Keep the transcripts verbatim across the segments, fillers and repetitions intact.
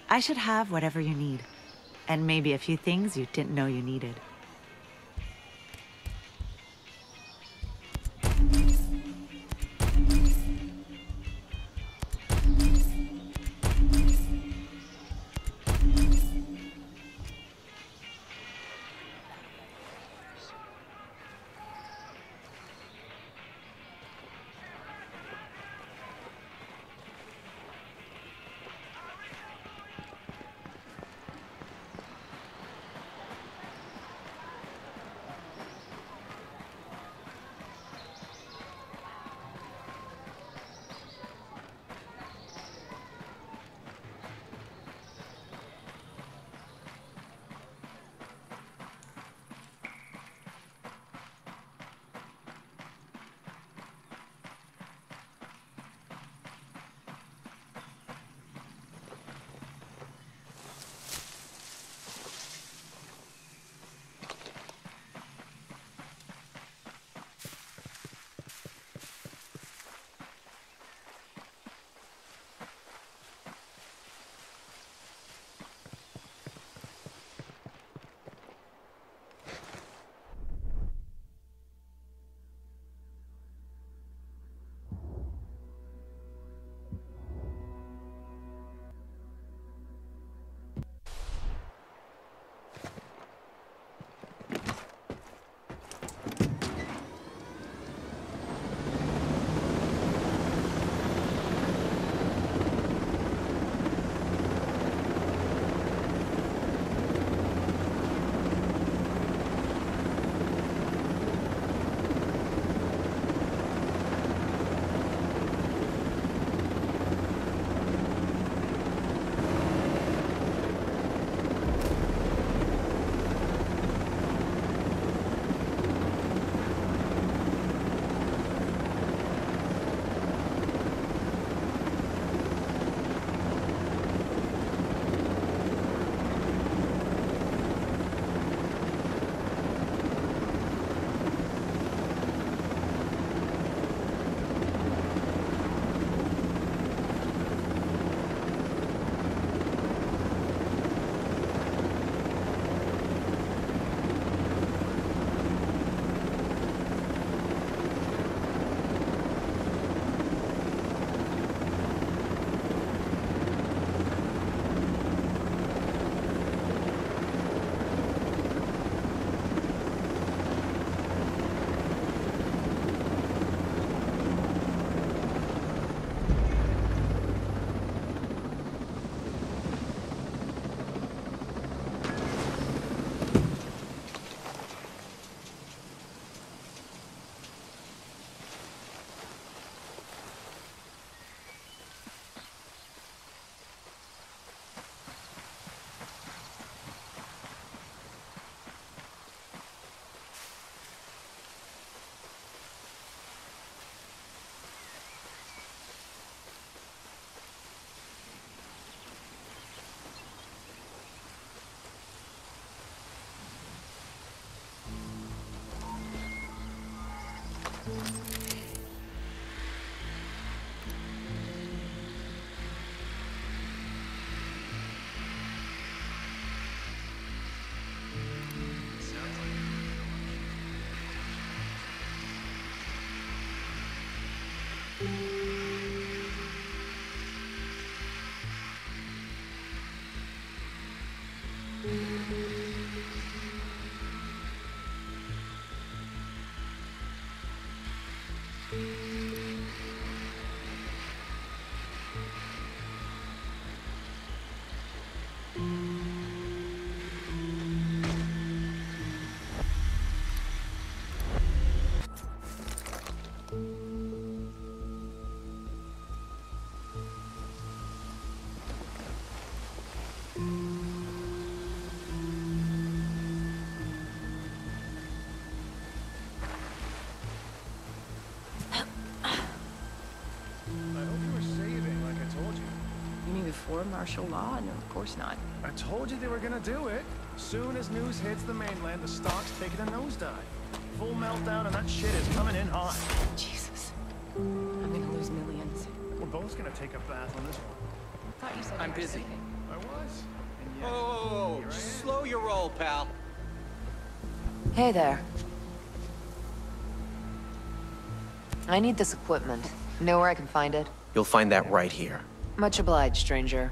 I should have whatever you need. And maybe a few things you didn't know you needed. Before martial law? No, of course not. I told you they were gonna do it. Soon as news hits the mainland, the stock's taking a nosedive. Full meltdown and that shit is coming in hot. Jesus. I'm gonna lose millions. We're both gonna take a bath on this one. I thought you said I'm you were busy. sleeping. I was. And yet, Oh, here I am. slow your roll, pal. Hey there. I need this equipment. Know where I can find it? You'll find that right here. Much obliged, stranger.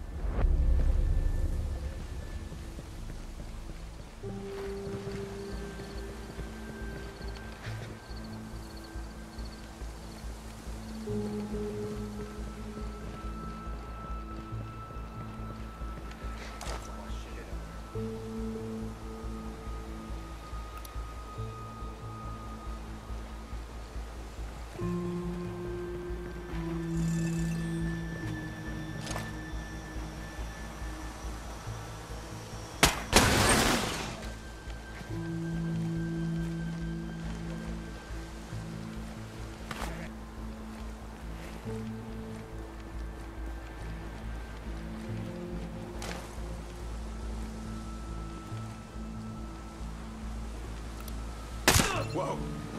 Whoa.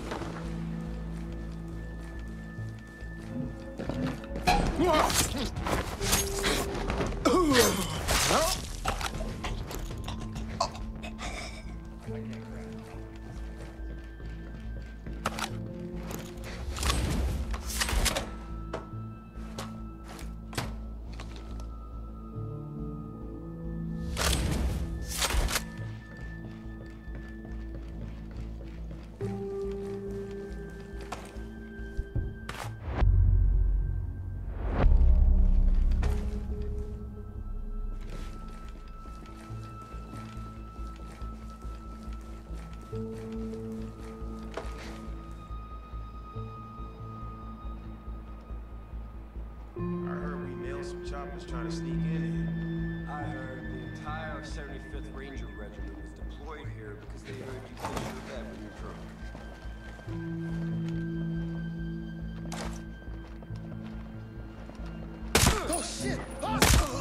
Choppers trying to sneak in I heard the entire seventy-fifth Ranger Regiment was deployed here because they heard you push your bed when you're drunk. Oh shit! Ah!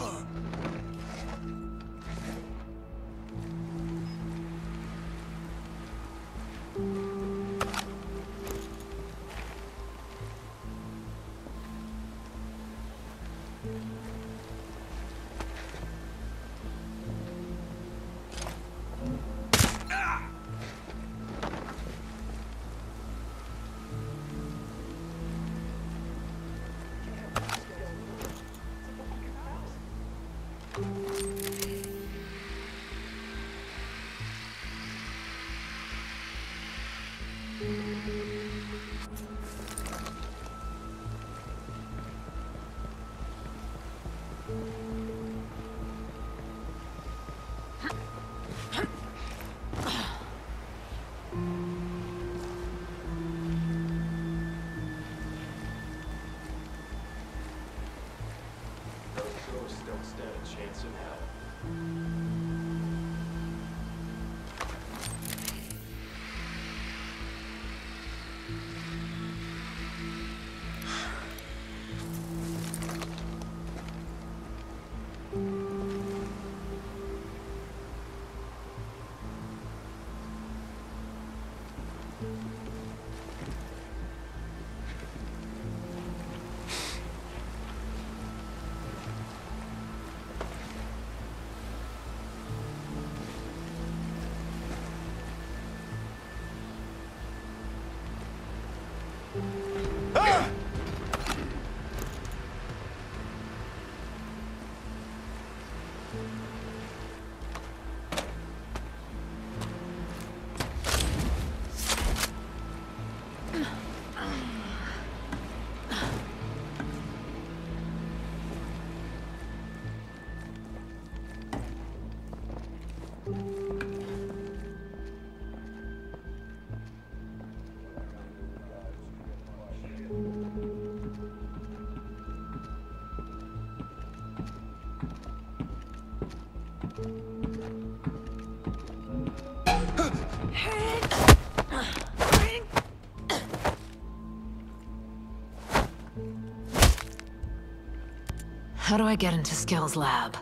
Ghosts don't stand a chance in hell. How do I get into Skell's lab?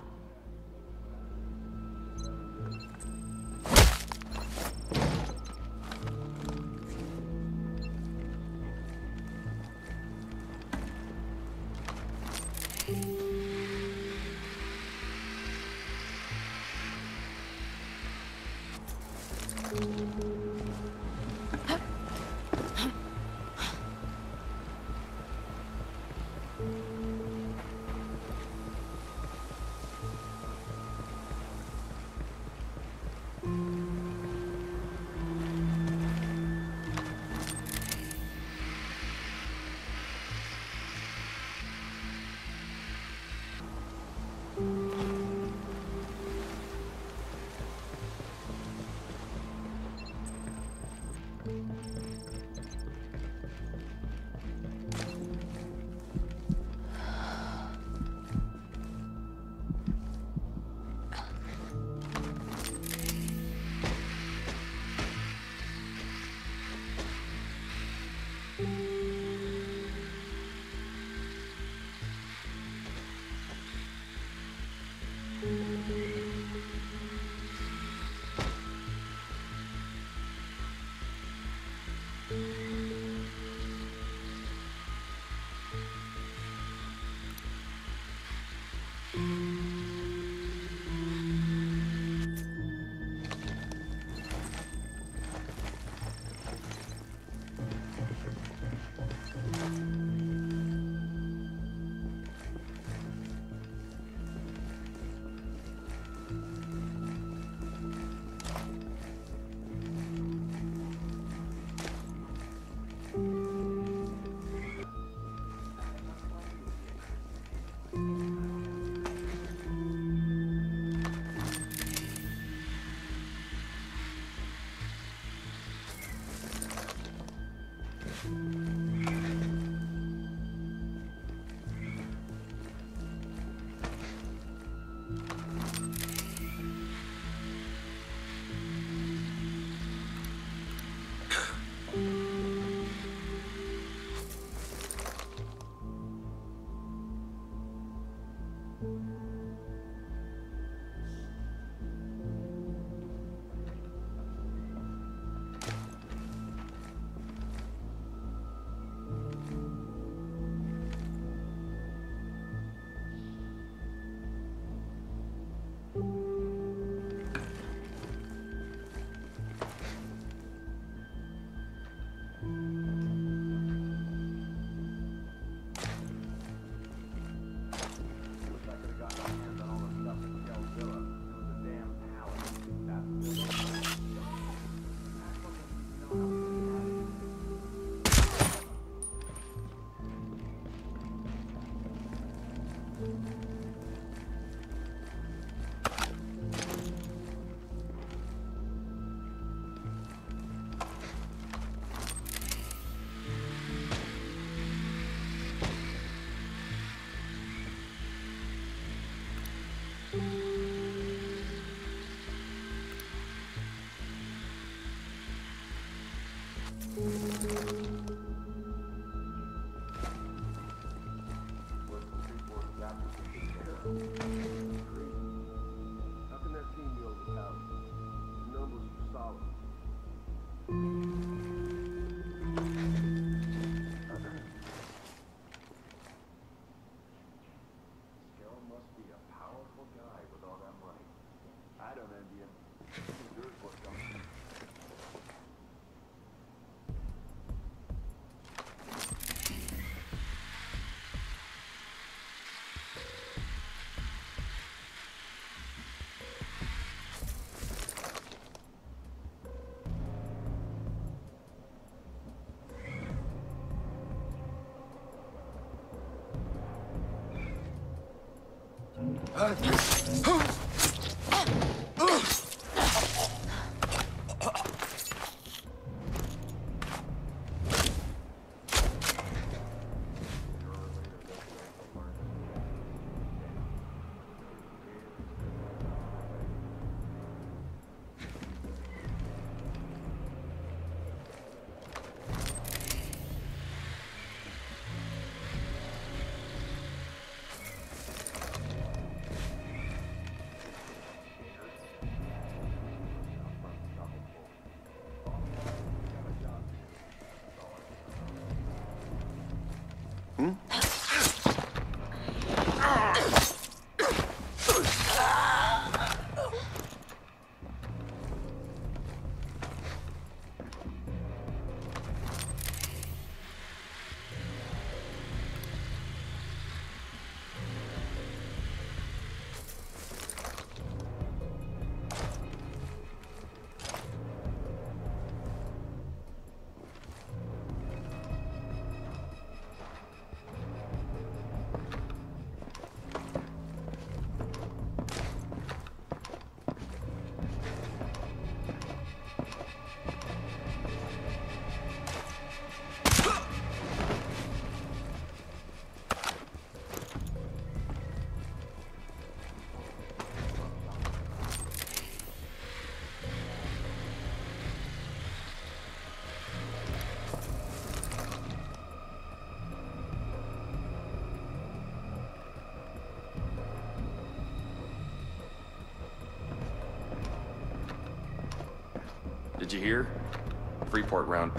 did you hear? Freeport round.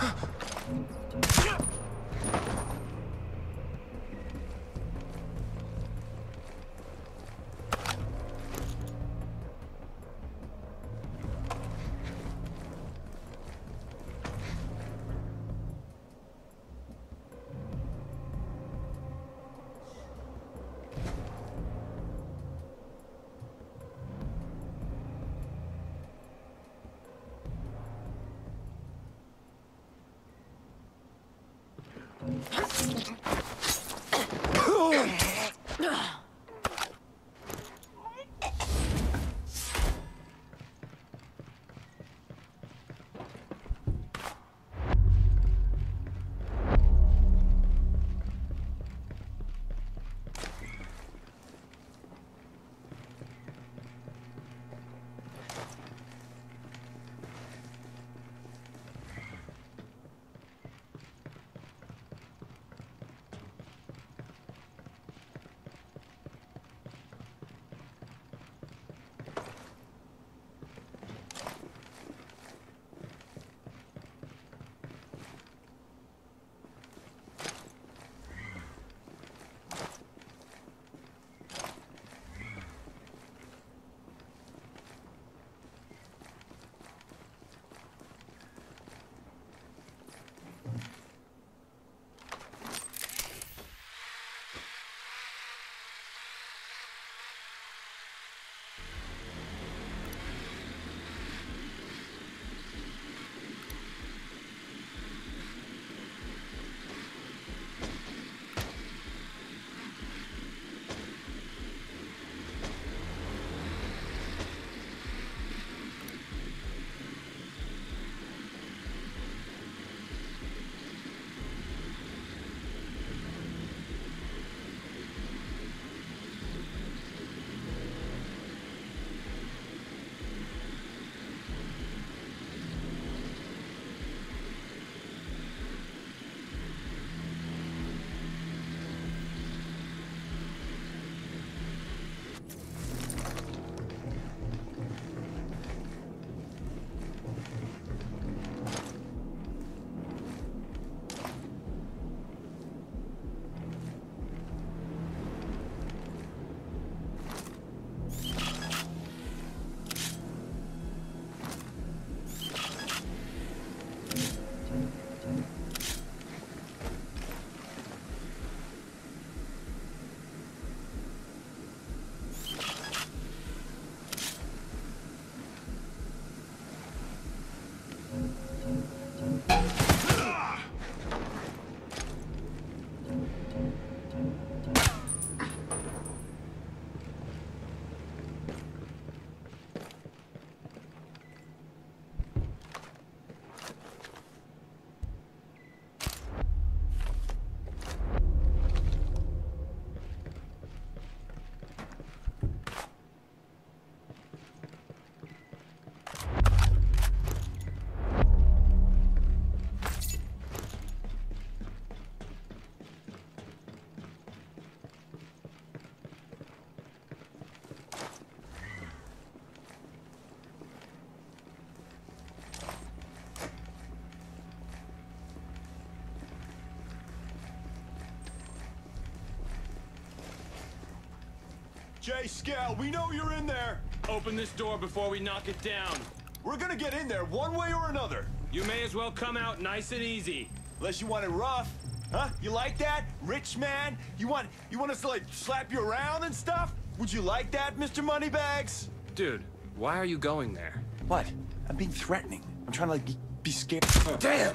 Jace Skell, we know you're in there. Open this door before we knock it down. We're gonna get in there one way or another. You may as well come out nice and easy. Unless you want it rough. Huh? You like that? Rich man? You want you want us to like slap you around and stuff? Would you like that, Mister Moneybags? Dude, why are you going there? What? I'm being threatening. I'm trying to like be, be scared. Damn!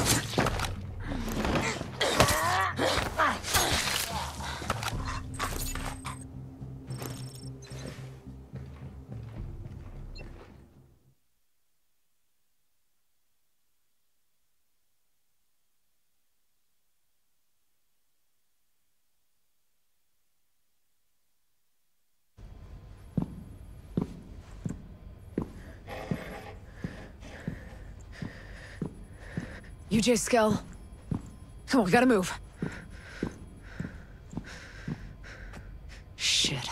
You, Jace Skell. Come on, we gotta move. Shit.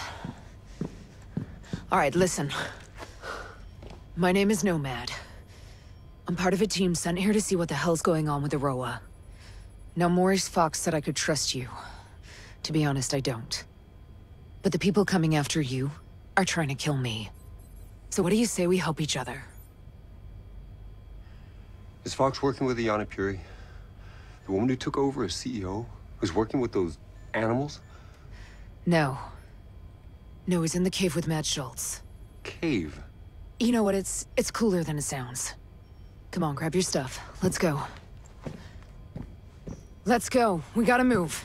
All right, listen. My name is Nomad. I'm part of a team sent here to see what the hell's going on with Aroa. Now, Maurice Fox said I could trust you. To be honest, I don't. But the people coming after you are trying to kill me. So what do you say we help each other? Is Fox working with Iana Puri? The woman who took over as C E O? Who's working with those animals? No. No, he's in the cave with Matt Schultz. Cave? You know what, it's... it's cooler than it sounds. Come on, grab your stuff. Let's go. Let's go. We gotta move.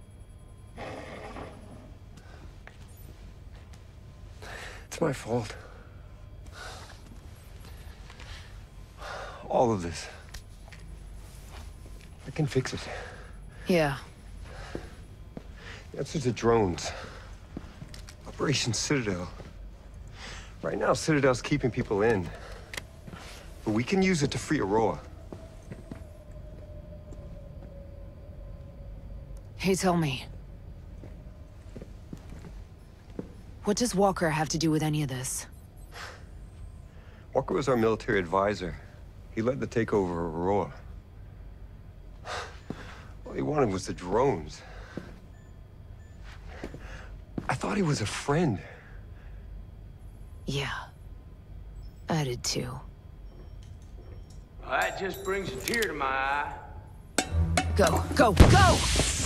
It's my fault. All of this. I can fix it. Yeah. The answer's the drones. Operation Citadel. Right now, Citadel's keeping people in. But we can use it to free Aroa. Hey, tell me. What does Walker have to do with any of this? Walker was our military advisor. He led the takeover of Aroa. All he wanted was the drones. I thought he was a friend. Yeah. I did too. Well, that just brings a tear to my eye. Go, go, go!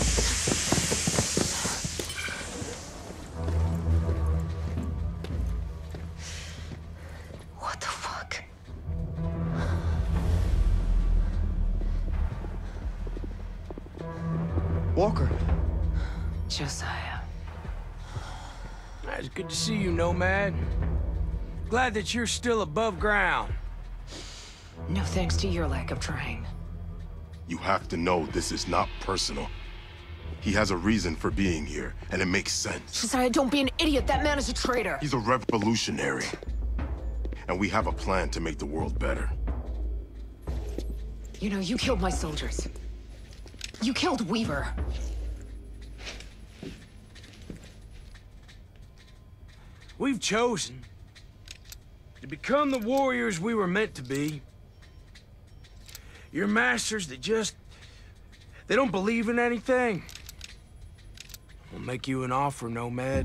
What the fuck? Walker. Josiah. It's good to see you, Nomad. Glad that you're still above ground. No thanks to your lack of trying. You have to know this is not personal. He has a reason for being here, and it makes sense. Josiah, don't be an idiot. That man is a traitor. He's a revolutionary. And we have a plan to make the world better. You know, you killed my soldiers. You killed Weaver. We've chosen to become the warriors we were meant to be. You're masters that just... they don't believe in anything. We'll make you an offer, Nomad.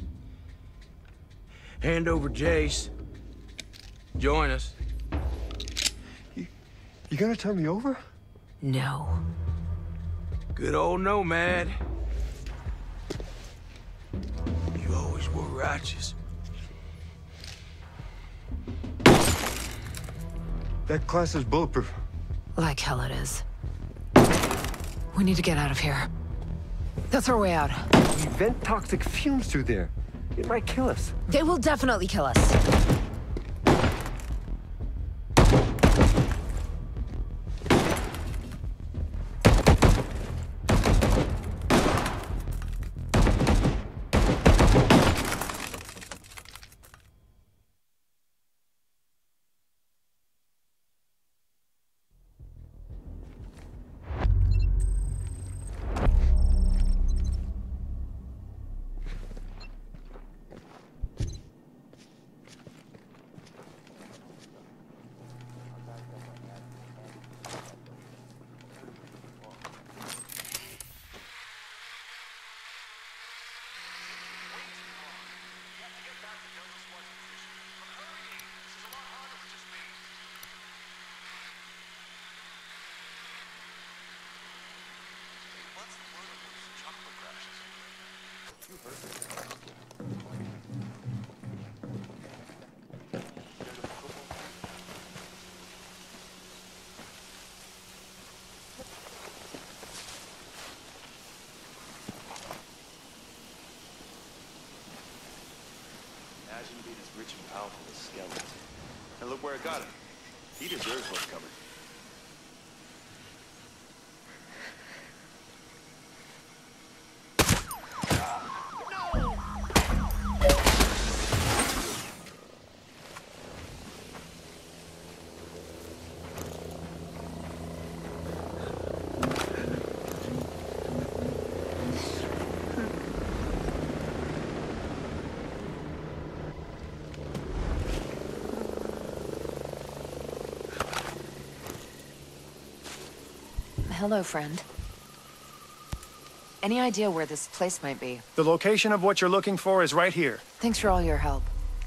Hand over Jace. Join us. You, you gonna turn me over? No. Good old Nomad. You always were righteous. That class is bulletproof. Like hell it is. We need to get out of here. That's our way out. We vent toxic fumes through there. It might kill us. They will definitely kill us. Imagine being as rich and powerful as Skell is. And look where it got him. He deserves what's coming. hello, friend. Any idea where this place might be? The location of what you're looking for is right here. Thanks for all your help.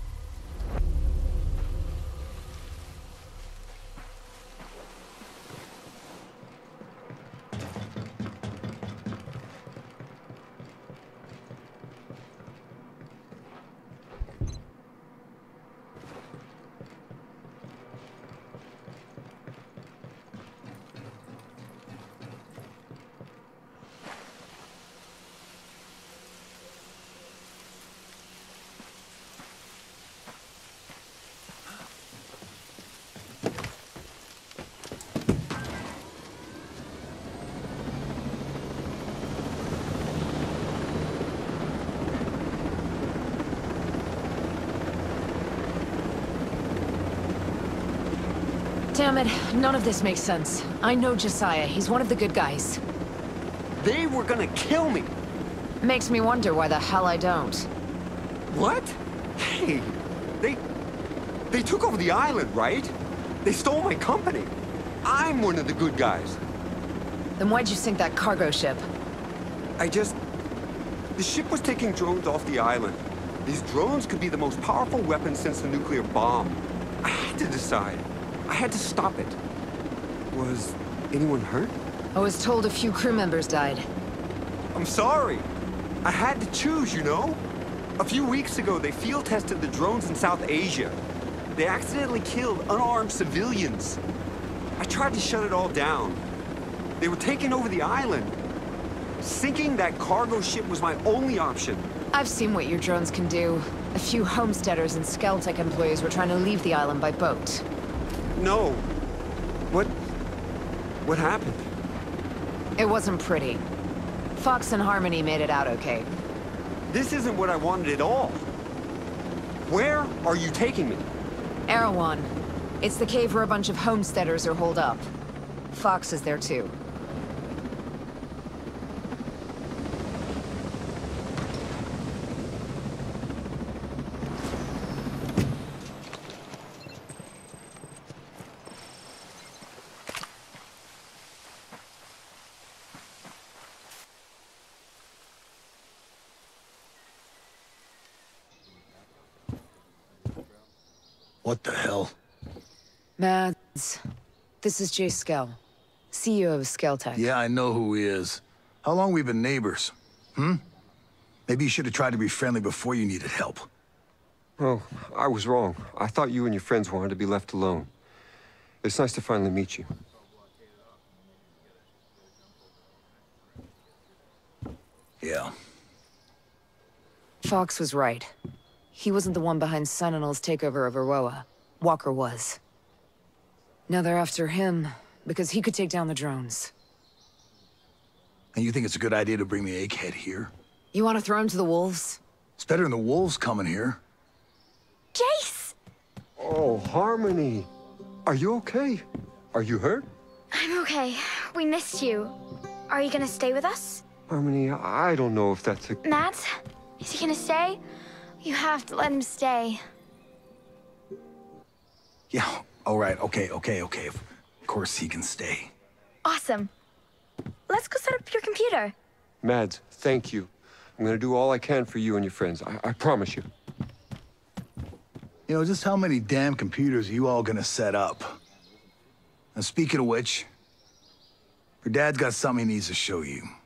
Damn it, none of this makes sense. I know Josiah, he's one of the good guys. They were gonna kill me! Makes me wonder why the hell I don't. What? Hey, they... They took over the island, right? They stole my company. I'm one of the good guys. Then why'd you sink that cargo ship? I just... The ship was taking drones off the island. These drones could be the most powerful weapon since the nuclear bomb. I had to decide. I had to stop it. Was anyone hurt? I was told a few crew members died. I'm sorry. I had to choose, you know? A few weeks ago, they field tested the drones in South Asia. They accidentally killed unarmed civilians. I tried to shut it all down. They were taking over the island. Sinking that cargo ship was my only option. I've seen what your drones can do. A few homesteaders and Skell Tech employees were trying to leave the island by boat. No. What... What happened? It wasn't pretty. Fox and Harmony made it out okay. This isn't what I wanted at all. Where are you taking me? Erewhon. It's the cave where a bunch of homesteaders are holed up. Fox is there too. What the hell? Mads, this is Jace Skell, C E O of Skell Tech. Yeah, I know who he is. How long we been neighbors? Hmm? Maybe you should have tried to be friendly before you needed help. Oh, I was wrong. I thought you and your friends wanted to be left alone. It's nice to finally meet you. Yeah. Fox was right. He wasn't the one behind Sentinel's takeover of Aroa. Walker was. Now they're after him, because he could take down the drones. And you think it's a good idea to bring the egghead here? You want to throw him to the wolves? It's better than the wolves coming here. Jace! Oh, Harmony. Are you okay? Are you hurt? I'm okay. We missed you. Are you gonna stay with us? Harmony, I don't know if that's a... Matt? Is he gonna stay? You have to let him stay. Yeah, all right, okay, okay, okay. Of course he can stay. Awesome. Let's go set up your computer. Mads, thank you. I'm gonna do all I can for you and your friends. I, I promise you. You know, just how many damn computers are you all gonna set up? And speaking of which, your dad's got something he needs to show you.